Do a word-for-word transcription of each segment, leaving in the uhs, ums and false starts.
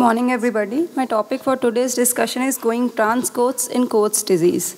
morning, everybody. My topic for today's discussion is going trans Coats in Coats disease.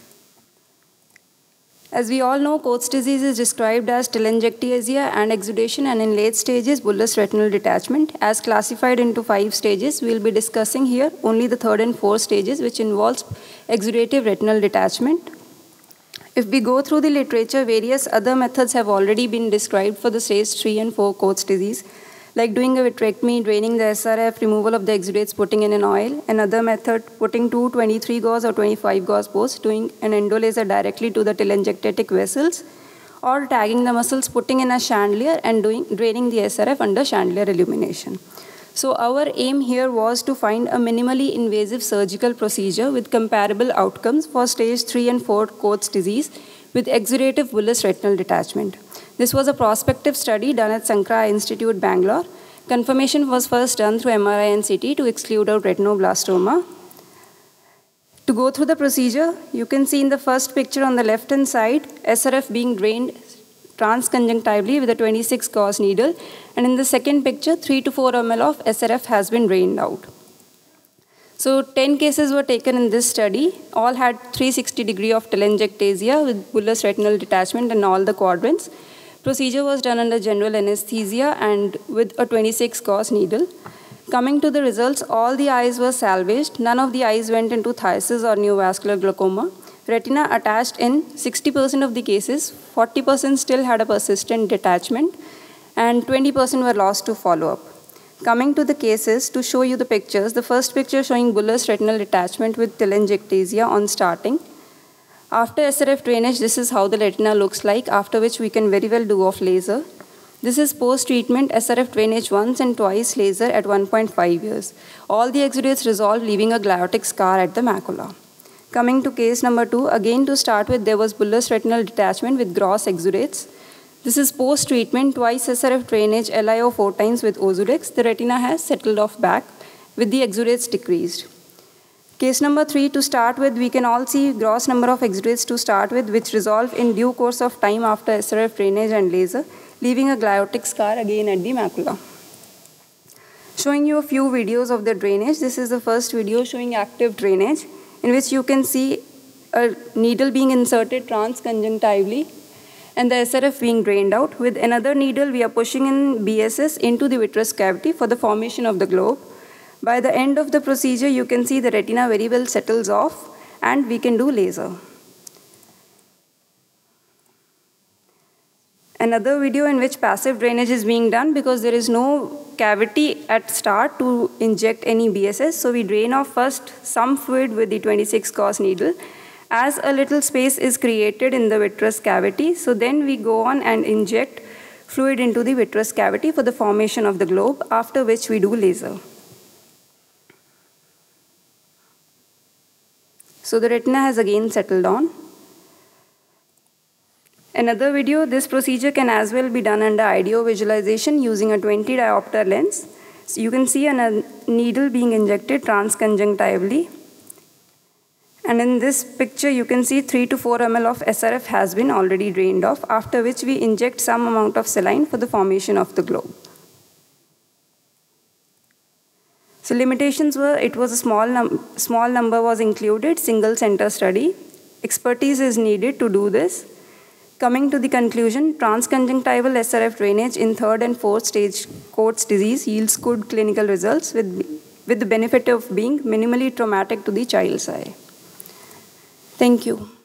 As we all know, Coats disease is described as telangiectasia and exudation, and in late stages, bullous retinal detachment. As classified into five stages, we will be discussing here only the third and fourth stages, which involves exudative retinal detachment. If we go through the literature, various other methods have already been described for the stage three and four Coats disease, like doing a vitrectomy, draining the S R F, removal of the exudates, putting in an oil. Another method, putting two twenty-three gauge or twenty-five gauge posts, doing an endolaser directly to the telangiectatic vessels, or tagging the muscles, putting in a chandelier, and doing, draining the S R F under chandelier illumination. So our aim here was to find a minimally invasive surgical procedure with comparable outcomes for stage three and four Coats disease with exudative bullous retinal detachment. This was a prospective study done at Sankara Institute, Bangalore. Confirmation was first done through M R I and C T to exclude out retinoblastoma. To go through the procedure, you can see in the first picture on the left-hand side, S R F being drained transconjunctively with a twenty-six gauge needle, and in the second picture, three to four milliliters of S R F has been drained out. So ten cases were taken in this study. All had three hundred sixty degree of telangiectasia with bullous retinal detachment in all the quadrants. Procedure was done under general anesthesia and with a twenty-six gauge needle. Coming to the results, all the eyes were salvaged. None of the eyes went into phthisis or neovascular glaucoma. Retina attached in sixty percent of the cases, forty percent still had a persistent detachment, and twenty percent were lost to follow-up. Coming to the cases, to show you the pictures, the first picture showing bullous retinal detachment with telangiectasia on starting. After S R F drainage, this is how the retina looks like, after which we can very well do off laser. This is post-treatment S R F drainage once and twice laser at one point five years. All the exudates resolved, leaving a gliotic scar at the macula. Coming to case number two, again to start with, there was bullous retinal detachment with gross exudates. This is post-treatment, twice S R F drainage, L I O four times with Ozurdex. The retina has settled off back with the exudates decreased. Case number three, to start with, we can all see gross number of exudates to start with, which resolve in due course of time after S R F drainage and laser, leaving a gliotic scar again at the macula. Showing you a few videos of the drainage. This is the first video showing active drainage, in which you can see a needle being inserted transconjunctively and the S R F being drained out. With another needle, we are pushing in B S S into the vitreous cavity for the formation of the globe. By the end of the procedure, you can see the retina very well settles off, and we can do laser. Another video in which passive drainage is being done because there is no cavity at start to inject any B S S. So we drain off first some fluid with the twenty-six gauge needle. As a little space is created in the vitreous cavity, so then we go on and inject fluid into the vitreous cavity for the formation of the globe, after which we do laser. So the retina has again settled on. Another video, this procedure can as well be done under ideo visualization using a twenty diopter lens. So you can see a needle being injected transconjunctively. And in this picture, you can see three to four milliliters of S R F has been already drained off, after which we inject some amount of saline for the formation of the globe. So limitations were, it was a small, num small number was included, single center study. Expertise is needed to do this. Coming to the conclusion, transconjunctival S R F drainage in third and fourth stage Coats disease yields good clinical results with, with the benefit of being minimally traumatic to the child's eye. Thank you.